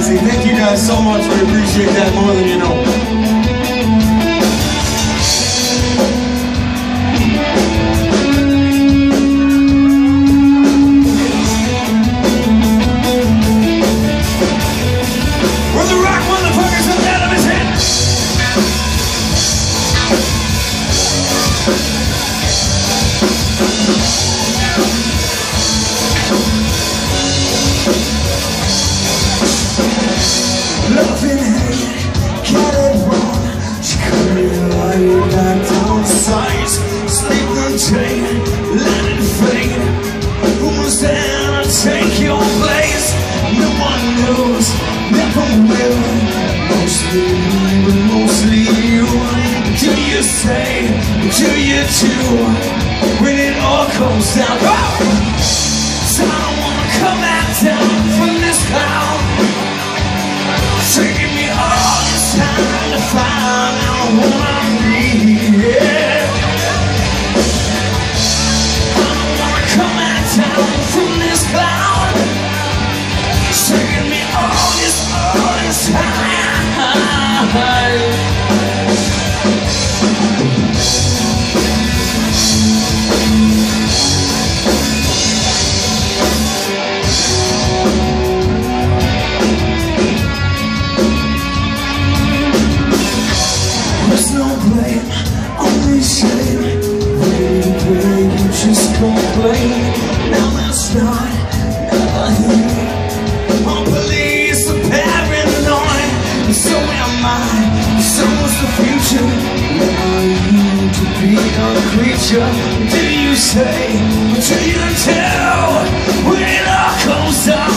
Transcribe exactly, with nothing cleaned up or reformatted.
crazy. Thank you guys so much. We appreciate that more than you know. Love and hate, get it wrong. She couldn't lie back down sight. Sleep the day, let it fade. Who's there to take your place? No one knows, never will. Mostly me, but mostly you. Do you say, do you do? When it all comes down, oh! So I don't wanna come back down from this cloud. Taking me all this time to find out what I need, yeah. I don't wanna come back down from this cloud. Taking me all this, all this time. There's no blame, only shame. Waiting, waiting, you just complain. Now that's not, never here. Oh, police are paranoid, and so am I. So is the future. Never need to be a creature. Do you say, do you tell? When it all comes down.